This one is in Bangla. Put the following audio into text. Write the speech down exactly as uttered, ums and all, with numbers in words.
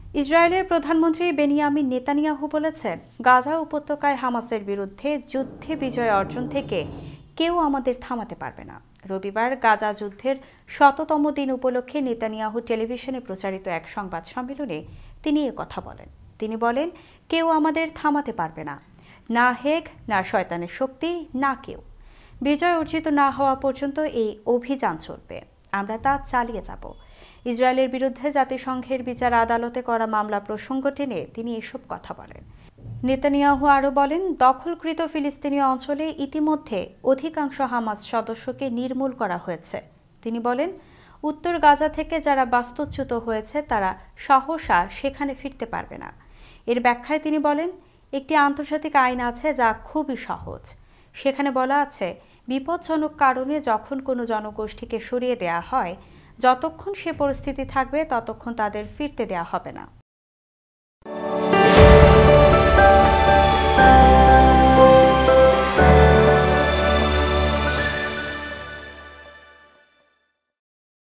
ইসরায়েলের প্রধানমন্ত্রী বেনিয়ামিন নেতানিয়াহু বলেছেন, গাজা উপত্যকায় হামাসের বিরুদ্ধে যুদ্ধে বিজয় অর্জন থেকে কেউ আমাদের থামাতে পারবে না। রবিবার গাজা যুদ্ধের শততম দিন উপলক্ষে নেতানিয়াহু টেলিভিশনে প্রচারিত এক সংবাদ সম্মেলনে তিনি এ কথা বলেন। তিনি বলেন, কেউ আমাদের থামাতে পারবে না, না হেগ, না শয়তানের শক্তি, না কেউ। বিজয় অর্জিত না হওয়া পর্যন্ত এই অভিযান চলবে, আমরা তা চালিয়ে যাব। ইসরায়েলের বিরুদ্ধে জাতিসংঘের বিচার আদালতে করা মামলা প্রসঙ্গ টেনে তিনি এসব কথা বলেন। নেতানিয়াহু আরও বলেন, দখলকৃত ফিলিস্তিনি অঞ্চলে ইতিমধ্যে অধিকাংশ হামাস সদস্যকে নির্মূল করা হয়েছে। তিনি বলেন, উত্তর গাজা থেকে যারা বাস্তুচ্যুত হয়েছে তারা সহসা সেখানে ফিরতে পারবে না। এর ব্যাখ্যায় তিনি বলেন, একটি আন্তর্জাতিক আইন আছে যা খুবই সহজ। সেখানে বলা আছে, বিপজ্জনক কারণে যখন কোনো জনগোষ্ঠীকে সরিয়ে দেয়া হয়, যতক্ষণ সে পরিস্থিতি থাকবে ততক্ষণ তাদের ফিরতে দেয়া হবে না।